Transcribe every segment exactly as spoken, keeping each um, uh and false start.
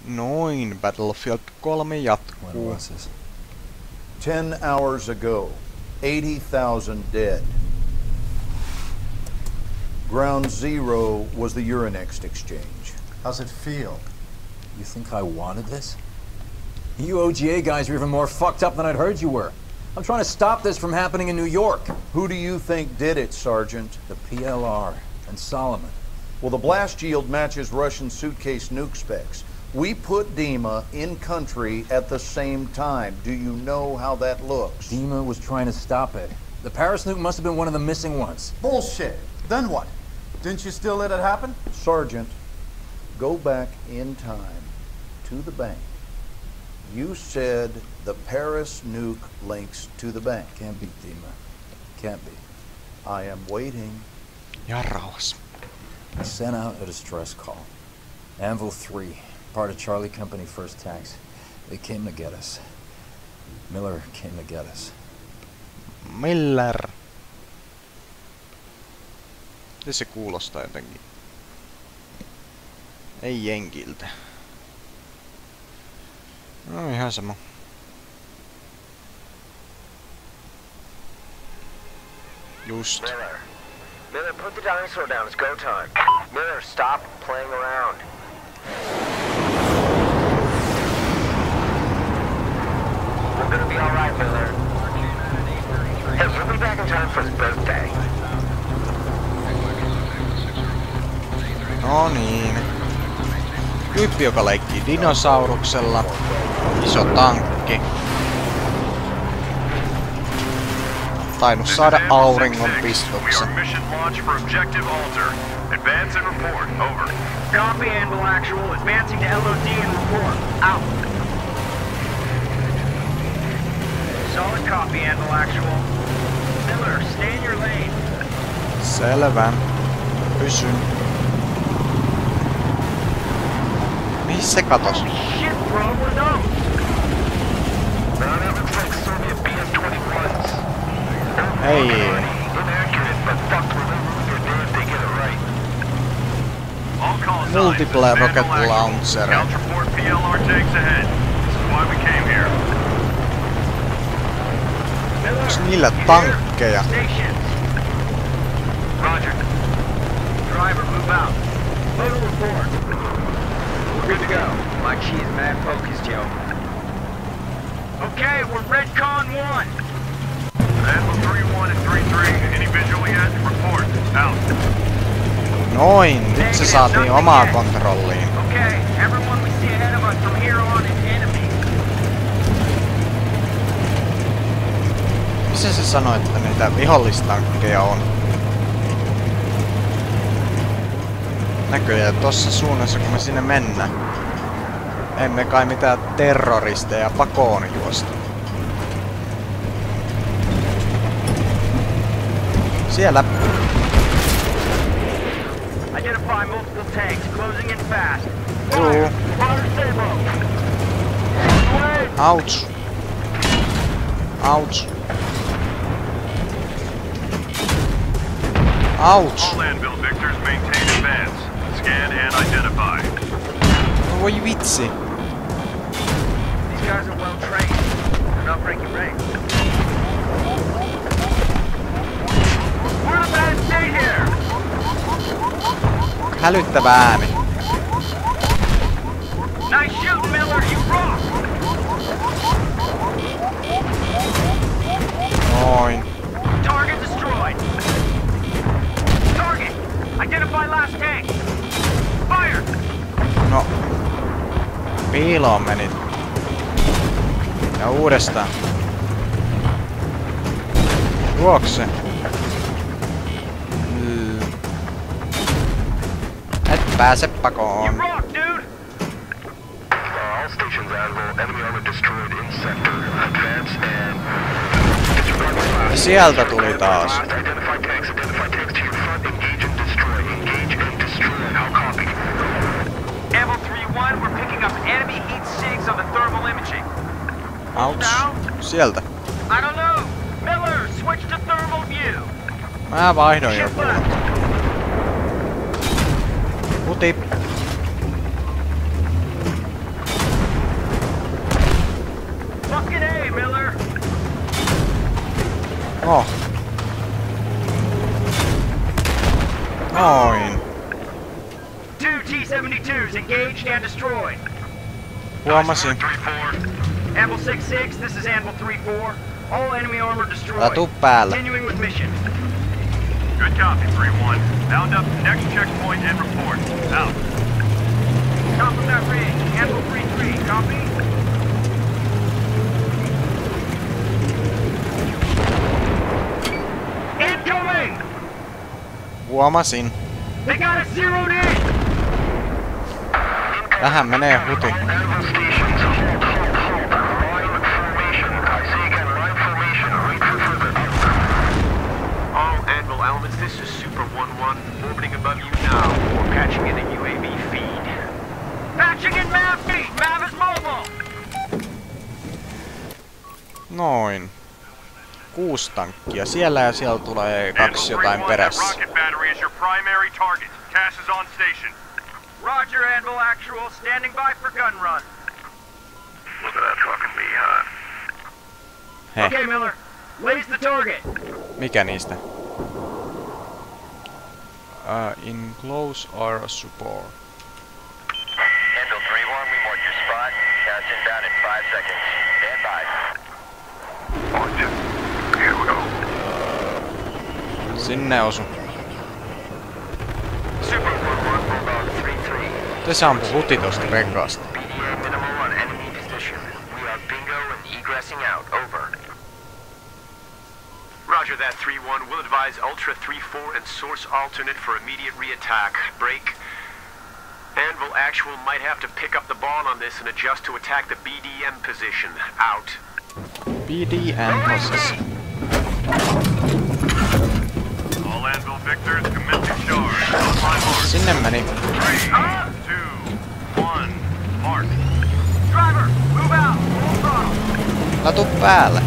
Noin, Battlefield three jatkuu. Ten hours ago, eighty thousand dead. Ground Zero was the Euronext exchange. How's it feel? You think I wanted this? You O G A guys are even more fucked up than I'd heard you were. I'm trying to stop this from happening in New York. Who do you think did it, Sergeant? The P L R and Solomon. Well, the blast yield matches Russian suitcase nuke specs. We put Dima in country at the same time. Do you know how that looks? Dima was trying to stop it. The Paris nuke must have been one of the missing ones. Bullshit. Then what? Didn't you still let it happen? Sergeant, go back in time to the bank. You said the Paris nuke links to the bank. Can't be, Dima. Can't be. I am waiting. Ja rauhas. I sent out a distress call. Anvil three, part of Charlie Company First Tanks. They came to get us. Miller came to get us. Miller. Se kuulostaa jotenkin. Ei jenkiltä. No ihan sama. Just. Miller. Miller, put the dinosaur down. It's go time. Miller, stop playing around. We're gonna be alright, Miller. Hey, we'll be back in time for his birthday. No niin. Tyyppi, joka leikkii dinosauruksella. Iso tankki. Tainnut saada auringon pistuksen. Copy, Anvil Actual. Advancing to L O D and report. Out. Solid copy, Anvil Actual. Miller, stay in your lane. Selvä. Pysyn. Mihin se katos? Shit, bro, we're done. That looks like Soviet B M twenty-ones. Ei. Inaccurate, but fuck with them. They're damned they get it right. All call signs. Multiple rocket launcher. Counterport P L R tanks ahead. This is why we came here. Onks niillä tankkeja? Roger. Driver, move out. Photo report. We're good to go. My cheese mad focused, Joe. Okay, we're Redcon one. Anvil three one and three three. Any visual yet? Report. Out. Noin, nyt se saatiin omaa kontrolliin. Okay, everyone we see ahead of us from here on is enemy. Missä se sanoi, että niitä vihollistankkeja on? Näköjään tossa suunnassa, kun me sinne mennään. Emme kai mitään terroristeja pakoon juosta. Siellä. Identify multiple tanks closing in fast. Juu. Ouch. Ouch. Ouch. All Anvil victors maintain advance. Scan and identify. No voi vitsi. These guys are well trained. They're not breaking rank. We're in a bad state here. Hälyttävä ääni. Nice shoot, Miller. You rock. Noin. Target destroyed. Target. Identify last tank. Fire. No. Piiloon menit. Ja uudestaan. Juokse. Mm. Et pääse pakoon. You rock, dude. All stations Anvil. Enemy armor destroyed in sector. Advance and Ja sieltä tuli taas. identify tanks. Identify tanks to your front. Engage and destroy. Engage and destroy. How copy? Anvil three one, we're picking up enemy heat sinks on the thermal imaging. Ouch. Sieltä. I don't know. Miller, switch to thermal view. Mä vaihdoin jo kuule. Puti. Oh. Noin. Two T seventy-twos engaged and destroyed. Huomasin. Anvil six six, this is Anvil three four. All enemy armor destroyed. Älä tuu päälle. Continuing with mission. Good copy, three one. Bound up to next checkpoint and report. Out. Top of that ridge, Anvil three three, copy? Incoming! Huomasin. They got us zeroed in! Tähän menee huti. All Anvil elements, this is Super one one, orbiting above you now. We're patching in a U A V feed. Patching in Mav feed! Mav is mobile! Noin. Kuusi tankkia siellä ja siellä tulee kaksi jotain perässä. Rocket battery is your primary target. Cass is on station. Roger, Anvil actual, standing by for gun run. Look at that fucking behind. Heh. Okay, Miller. Lace the target. Mikä niistä? Uh, in close air support. Anvil three one, we marked your spot. Cass inbound in five seconds. Stand by. Here we go. Sinne osu. Super one one, Bulldog three three. Te sampu huti tosta rekasta. B D A minimal on enemy position. We are bingo and egressing out. Over. Roger that, three one. We'll advise Ultra three four and Source alternate for immediate re-attack. Break. Anvil actual might have to pick up the ball on this and adjust to attack the B D M position. Out. B D M position. All Anvil victors commencing charge. On my mark. Sinne meni. Three, two, one, mark. Driver, move out. Full throttle. Älä tuu päälle.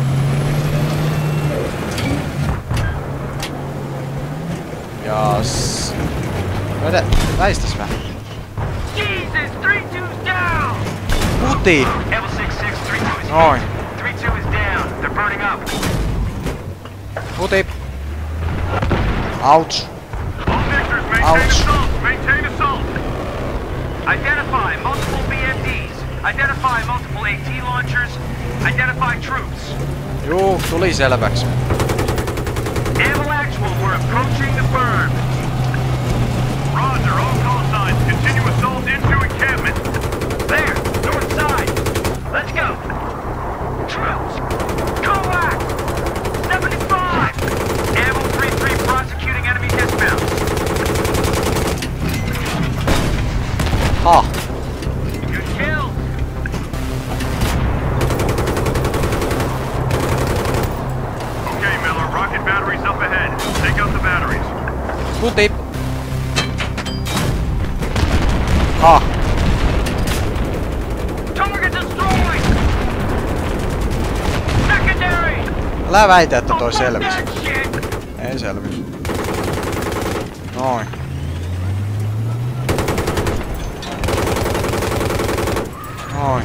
Jas. Vedä, väistäs vähän. Jesus, three two's down! Huti! Anvil six six, three two is Noin. hit. three two is down. They're burning up. Huti! Ouch! All victors, maintain Ouch. assault. Maintain assault. Identify multiple B M Ds. Identify multiple AT launchers. Identify troops. Juu, tuli selväksi. Anvil actual, we're approaching the burn. Roger, all call signs. Continue assault into encampment. There, north side. Let's go. Troops, go back. seventy-five. Anvil three three prosecuting enemy dismounts. Ha! Good kill. Okay, Miller, rocket batteries up ahead. Take out the batteries. Huti! Ha! Target destroyed. Secondary. Älä väitä, että toi Fuck selvisi. that shit. Ei selvisi. Noin. Noin.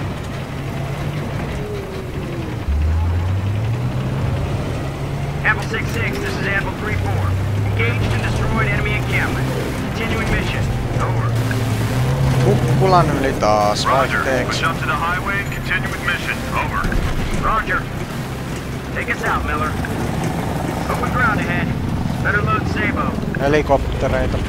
Anvil six six, this is Anvil three four. Engaged and destroyed enemy encampment. Continuing mission. Over. Kukkulan yli taas Roger, vaihteeksi. push up to the highway and continue with mission. Over. Roger. Take us out, Miller. Open ground ahead. Better load Sabo. Helikoptereita.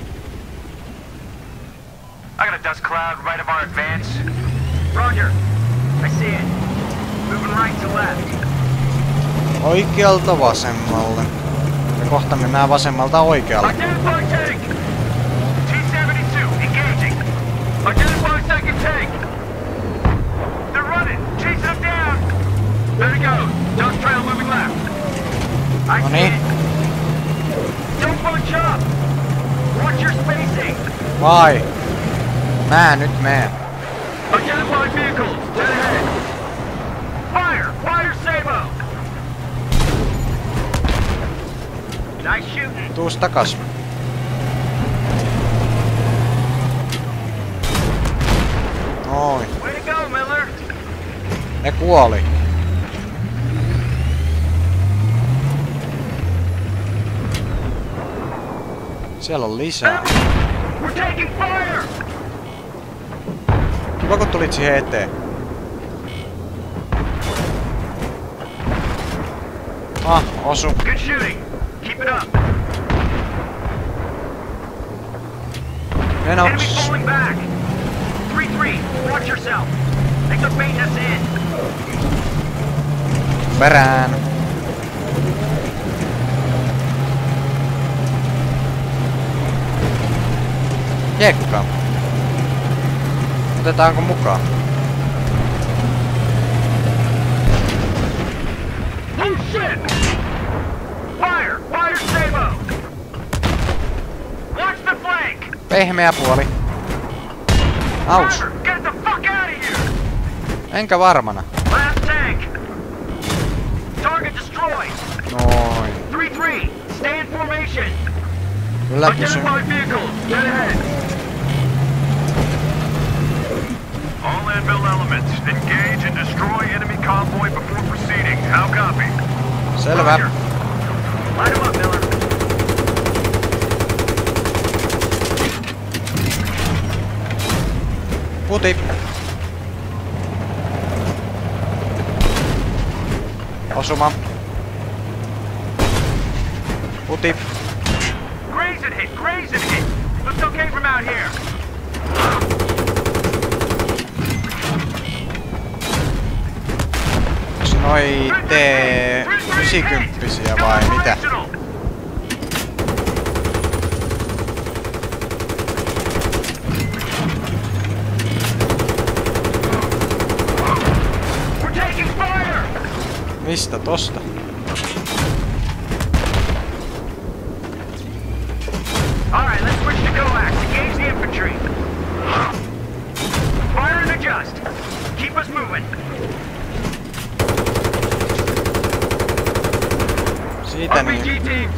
I got a dust cloud right of our advance. Roger. I see it. Moving right to left. Oikealta vasemmalle. Ja kohta mennään vasemmalta oikealle. Identify tank! T seventy-two, engaging. Identify second tank! They're running! Chase them down! There he goes. Dust trail moving left. I No see niin. it. Don't bunch up! Watch your spacing! Vai? Mä nyt meen. Identify vehicles! Dead ahead! Fire! Fire Sabo! Nice shooting! Tuus takas. Noin. Way to go, Miller! Ne kuoli. Siellä on lisää. We're taking fire! Kiva kun tulit siihen eteen. Ah, osu. Good shooting. Keep it up. Enemy Menoks. falling back. three three, watch yourself. They took maintenance in. Perään. Jekka. Otetaanko mukaan? Oh shit! Fire! Fire Sabo! Watch the flank! Pehmeä puoli. Aus. Driver, get the fuck out of here! Enkä varmana. Last tank! Target destroyed! Noin. three three, stay in formation! Kyllä kysyn. Identify vehicles, dead ahead! All Anvil elements, engage and destroy enemy convoy before proceeding. How copy? Selvä. Roger. Light him up, Miller. Puti. Osuma. Puti. Graze and hit, graze and hit! Looks okay from out here! Onks noi T yhdeksänkymmentä vai mitä? We're taking fire! Mistä tosta? Alright, let's switch to coax. Engage the infantry. Fire and adjust. Keep us moving. Siitä R P G niin. teams.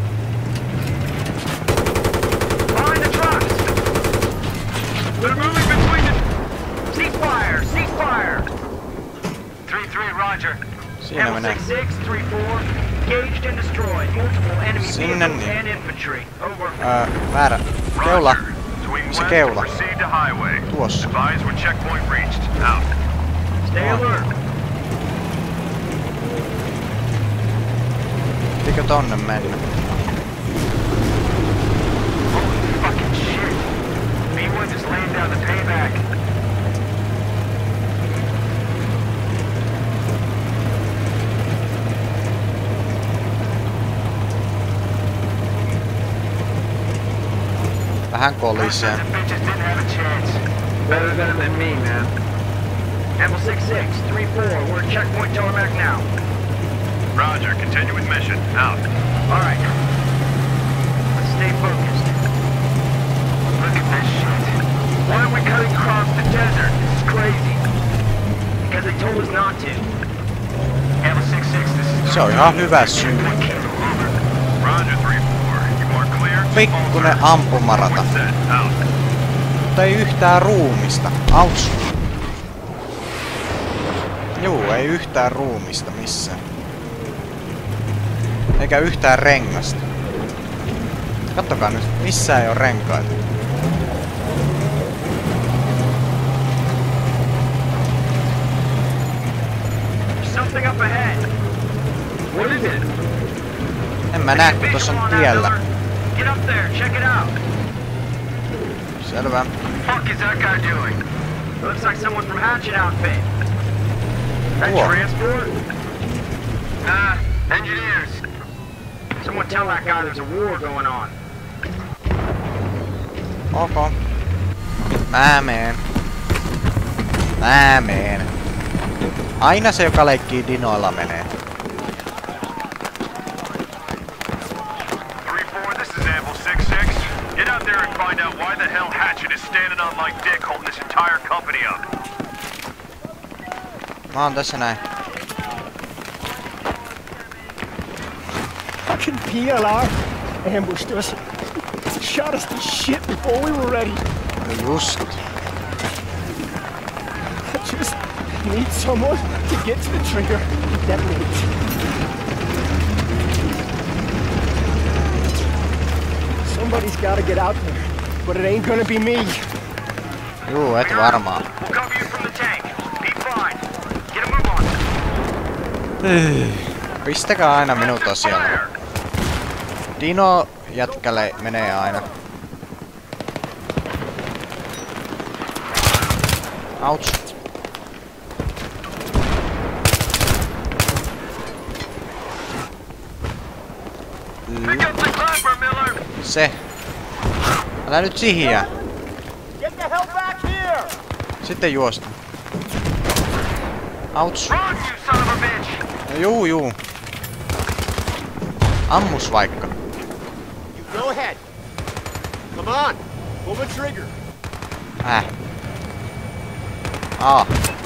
Behind the trucks. They're moving between the... Cease fire, cease fire. three three, roger. Siinä menee. six six, three four. Engaged and destroyed. Multiple enemy Sinne vehicles niin. and infantry. Over. Öö, väärä. Keula. Roger. Swing Se west keula. and proceed to highway. Tuossa. Advise when checkpoint reached. Out. Stay alert. Pitikö tonne mennä? Holy fucking shit. B one just laying down the payback. Vähän kolisee. Those bitches didn't have a chance. Better them than me, man. Apple six six, three four, we're at checkpoint Telemark now. Roger. Continue with mission. Out. Alright. Let's stay focused. Look at this shit. Why are we cutting across the desert? This is crazy. Because they told us not to. Apple six six, this is... Se on ihan hyvä syy. Roger three four. You are clear. Pikkunen ampumarata. Set. Out. Mutta ei yhtään ruumista. Aus. Juu, ei yhtään ruumista missään. Eikä yhtään rengasta. Kattokaa nyt, missään ei oo renkaita. Something up ahead. What is it? En mä näe, kun tossa on tiellä. Get up there, check it out. Selvä. Fuck is that guy doing? It looks like someone from Hatchet outfit. That Whoa. transport? Nah, engineers. Someone tell that guy there's a war going on. Ok. Mä meen. Mä meen. Aina se, joka leikkii dinoilla menee. three four, this is Anvil six six. Get out there and find out why the hell Hatchet is standing on my dick holding this entire company up. Mä oon tässä näin. Fucking P L R ambushed us. Shot us to shit before we were ready. Just. I just need someone to get to the trigger and detonate it. Somebody's gotta get out there, but it ain't gonna be me. Juu, et varmaan. We'll cover you from the tank. Be fine. Get a move on. Pistäkää aina minut asialle. Dino jätkälle menee aina. Ouch. Pick up the climber, Miller. Se. Älä nyt sihiä. Get the hell back here! Sitten juosta. Ouch. Run, you son of a bitch. No juu, juu. Ammus vaikka. You go ahead. Come on, pull the trigger. Äh. Aa.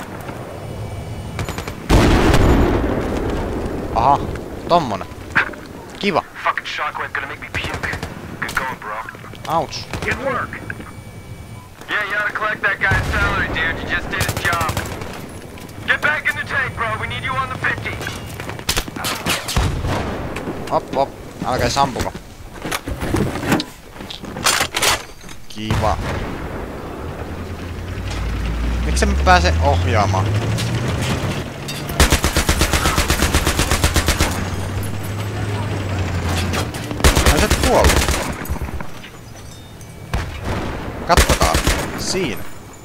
Aha, tommonen. Kiva. Fucking shockwave gonna make me puke. Good going, bro. Ouch. Good work. Yeah, you ought to collect that guy's salary, dude. You just did his job. Get back in the tank, bro. We need you on the fifty. Hop, hop. Älkää sampuko. Kiva. Miksi mä pääse ohjaamaan? Ai sä et kuollut. Kattokaa. Siinä.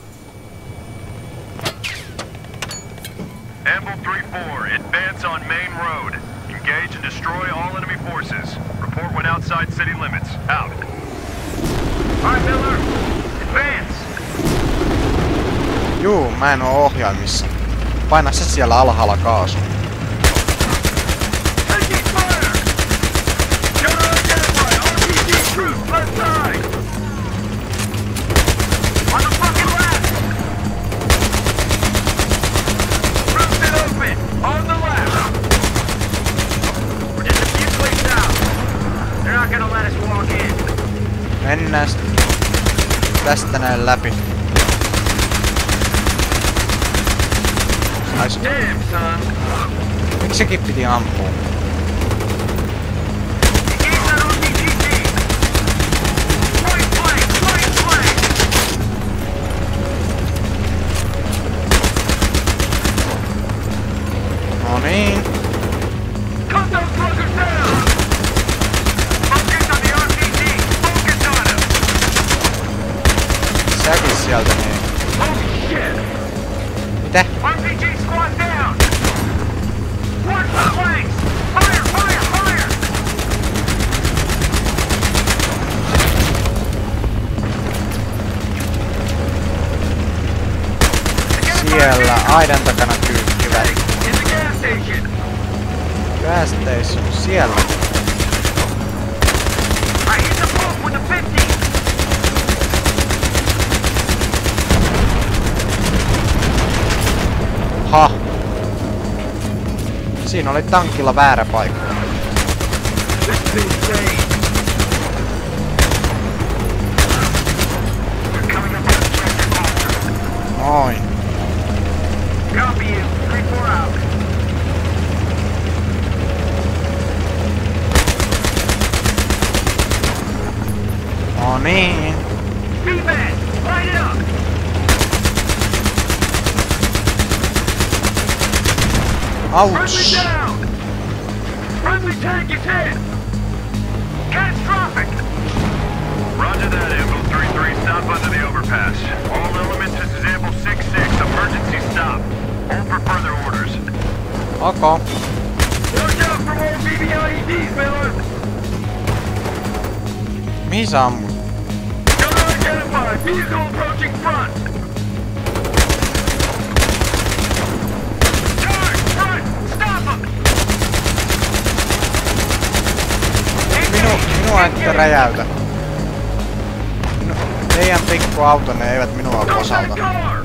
Anvil three four, advance on main road. Engage and destroy all enemy forces. Report when outside city limits. Out. All right, Miller. Advance. Juu, mä en oo ohjaimissa. Paina se siellä alhaalla kaasu. Taking fire. Gunner identified. R P G troops left side. On the fucking left. Roof's it open. On the left. We're just a few clicks out. They're not gonna let us walk in. Mennään tästä näin läpi. Nice. Damn, son. Miksi sekin piti ampua? Engage that R P G team. Right flank, right flank. No niin. Cut those buggers down. Focus on the R P G. Focus on him. Säkin sieltä niin. Holy shit. Mitä? R P G squad down. Watch the flanks. Fire, fire, fire. Siellä aidan takana kyykkivät. In the gas station. Gas station siellä. I hit the boat with the fifty. Ha. Siinä oli tankilla väärä paikka. This thing's safe. They're coming up on the tractor monster. Noin. Copy you. three four out. No niin. B-man, line it up. Friendly Ouch. down. Friendly tank is hit. Catastrophic. Roger that, Anvil three three. Stop under the overpass. All elements, this is Anvil six six. Emergency stop. Hold for further orders. Okay. Watch out for more B B L E Ds, Miller. Mihin sä ammut? Gunner identified. Vehicle approaching front. Turn, front. Stop him. Minu, minua ette räjäytä. Minu, teidän pikkuautonne eivät minua Go osauta. that car.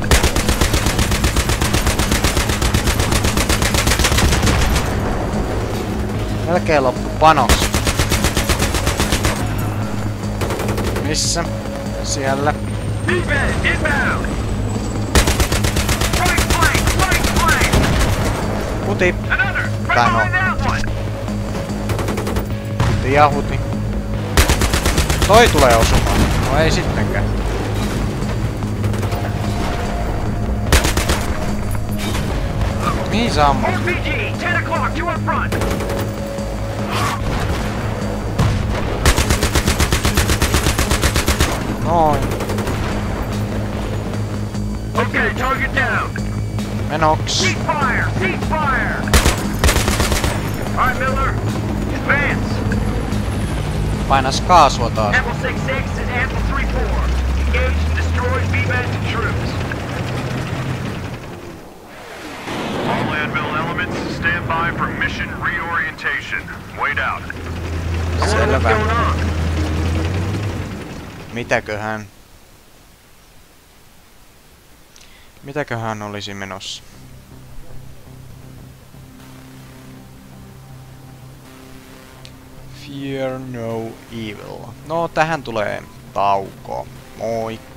Melkein loppu panos. Missä? Siellä. B-man, inbound. Right flank, right flank. Huti. Another. Right Tää no. behind that one. Huti ja huti. Toi tulee osumaan. No ei sittenkään. Mihin sä ammut? R P G, ten o'clock, two up front. Noin. Okay, target down. Menoks. Cease fire! Cease fire! All right, Miller. Advance. Painas kaasua taas. Apple six six is Apple three four. Engage and destroy V-Band troops. All Anvil elements, stand by for mission reorientation. Wait out. Selvä. Mitäköhän? Mitäköhän olisi menossa? Fear no evil. No tähän tulee tauko. Moi.